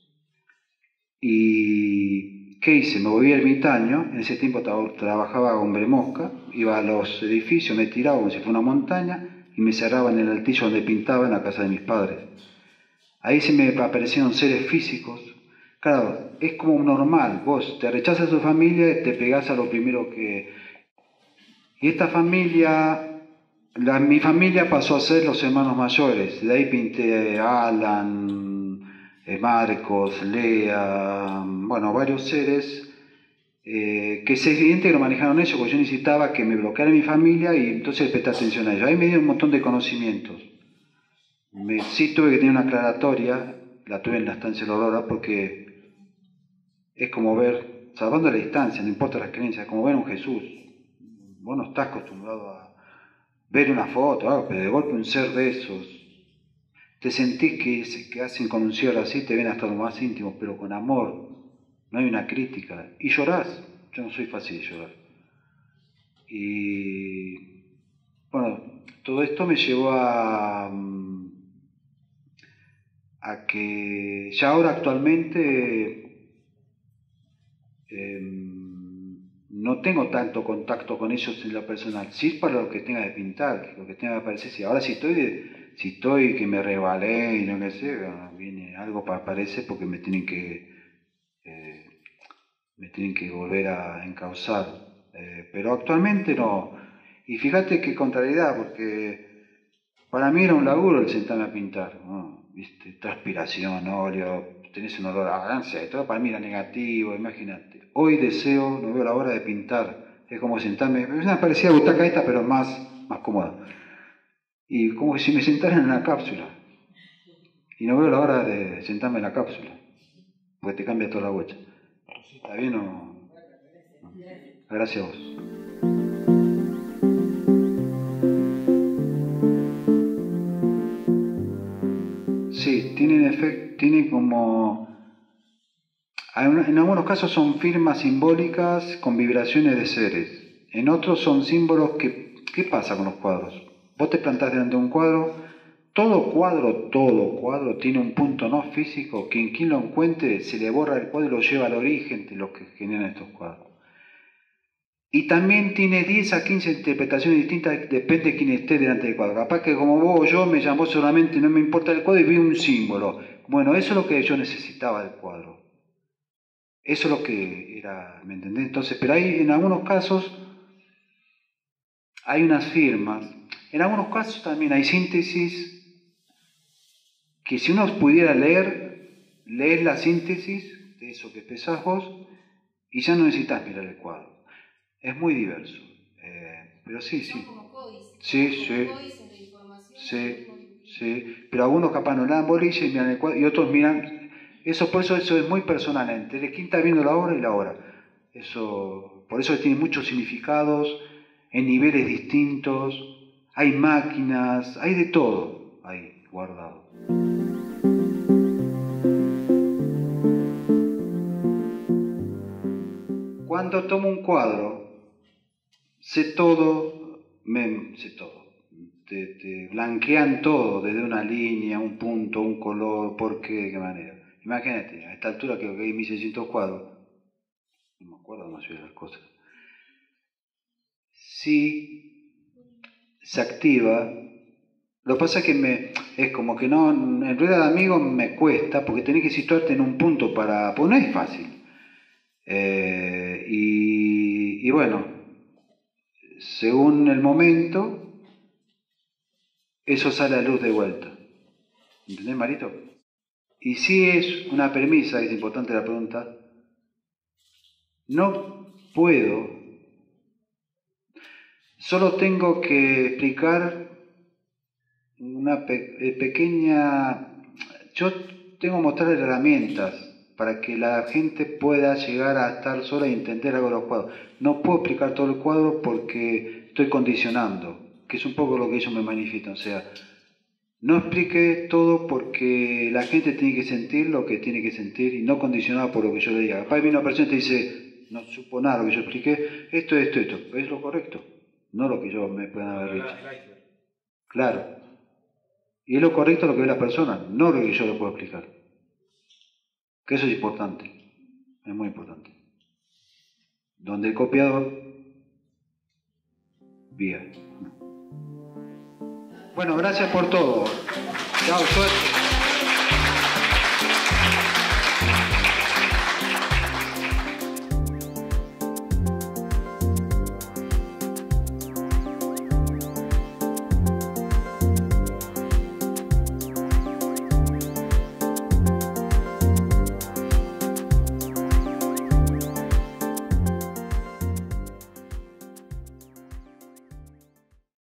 [SPEAKER 1] ¿Y qué hice? Me volví ermitaño. En ese tiempo trabajaba a hombre mosca, iba a los edificios, me tiraba como si fuera una montaña y me cerraba en el altillo donde pintaba en la casa de mis padres. Ahí se me aparecieron seres físicos. Claro, es como normal, vos te rechazas a tu familia y te pegás a lo primero que... Y esta familia... mi familia pasó a ser los hermanos mayores, de ahí pinté Alan, Marcos, Lea, varios seres que es evidente que lo manejaron ellos, porque yo necesitaba que me bloqueara mi familia y entonces presté atención a ellos. Ahí me dieron un montón de conocimientos. Sí tuve que tener una aclaratoria, la tuve en la estancia de la Aurora, porque es como ver, salvando la distancia, no importa las creencias, es como ver a un Jesús. Vos no estás acostumbrado a ver una foto, pero de golpe un ser de esos, te sentís que hacen con un cielo así, te ven hasta lo más íntimo, pero con amor, no hay una crítica, y llorás. Yo no soy fácil de llorar. Y todo esto me llevó a que ya ahora actualmente no tengo tanto contacto con ellos en lo personal. Sí, para lo que tenga de pintar, lo que tenga de aparecer. Sí, ahora si estoy que me rebalé y no qué sé, viene algo para aparecer porque me tienen que volver a encauzar. Pero actualmente no. Y fíjate qué contrariedad, porque para mí era un laburo el sentarme a pintar, ¿no? ¿Viste? Transpiración, óleo, tenés un olor a ganancia, todo para mí era negativo, imagínate. Hoy deseo, no veo la hora de pintar, es como sentarme, me parecía butaca esta, pero más cómoda. Y como si me sentaran en la cápsula. Y no veo la hora de sentarme en la cápsula, porque te cambia toda la huecha. ¿Está bien o no? Gracias a vos. Sí, tienen como... En algunos casos son firmas simbólicas con vibraciones de seres. En otros son símbolos que... ¿Qué pasa con los cuadros? Vos te plantás delante de un cuadro, todo cuadro tiene un punto no físico que quien lo encuentre se le borra el cuadro y lo lleva al origen de lo que generan estos cuadros. Y también tiene 10 a 15 interpretaciones distintas, depende de quién esté delante del cuadro. Capaz que como vos o yo me llamó solamente, no me importa el cuadro y vi un símbolo. Bueno, eso es lo que yo necesitaba del cuadro. Eso es lo que era, ¿me entendés? Entonces, pero hay en algunos casos, hay unas firmas, en algunos casos también hay síntesis que si uno pudiera leer la síntesis de eso que expresás vos y ya no necesitas mirar el cuadro. Es muy diverso. Pero sí, sí. Sí. Pero algunos capaz no le dan bolilla y miran el cuadro y otros miran. Por eso es muy personal. Entre quién está viendo la obra y la obra. Por eso tiene muchos significados, en niveles distintos. Hay máquinas, hay de todo ahí guardado. Cuando tomo un cuadro, sé todo. Te blanquean todo, desde una línea, un punto, un color, por qué, de qué manera. Imagínate, a esta altura que hay 1600 cuadros, no me acuerdo más de las cosas. Si se activa, lo que pasa es que es como que no, en rueda de amigos me cuesta, porque tenés que situarte en un punto pues no es fácil. Y bueno, según el momento, eso sale a luz de vuelta. ¿Entendés, Marito? Y si es una premisa, es importante la pregunta, no puedo, solo tengo que explicar una pequeña... Yo tengo que mostrarles herramientas para que la gente pueda llegar a estar sola y entender algo de los cuadros. No puedo explicar todo el cuadro porque estoy condicionando, que es un poco lo que ellos me manifiestan. O sea, no explique todo porque la gente tiene que sentir lo que tiene que sentir y no condicionado por lo que yo le diga. Capaz viene una persona y te dice, no supo nada lo que yo expliqué, esto, es lo correcto, no lo que yo me pueda haber dicho. Claro. Y es lo correcto lo que ve la persona, no lo que yo le puedo explicar. Que eso es importante, es muy importante. Donde el copiador vía. Bueno, gracias por todo. Chao, suerte.